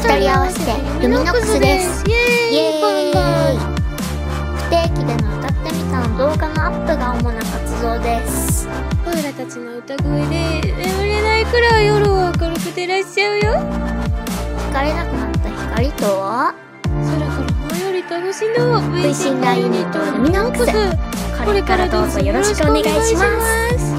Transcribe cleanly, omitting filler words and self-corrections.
人合わせてルミノックスです。イエーイ。不定期での歌ってみたの動画のアップが主な活動です。 オーラたちの歌声で眠れないくらい夜を明るく照らしちゃうよ。 光れなくなった光とは空から舞い降りた星の V シンガーユニットルミノックス。これからどうぞよろしくお願いします。